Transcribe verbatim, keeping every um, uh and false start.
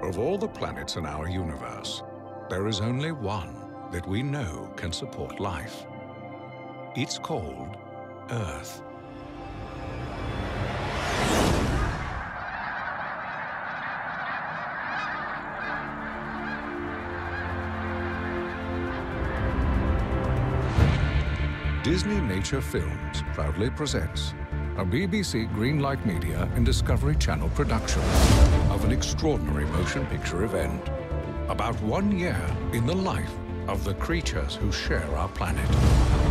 Of all the planets in our universe, there is only one that we know can support life. It's called Earth. Disney Nature Films proudly presents a B B C Greenlight Media and Discovery Channel production of an extraordinary motion picture event about one year in the life of the creatures who share our planet.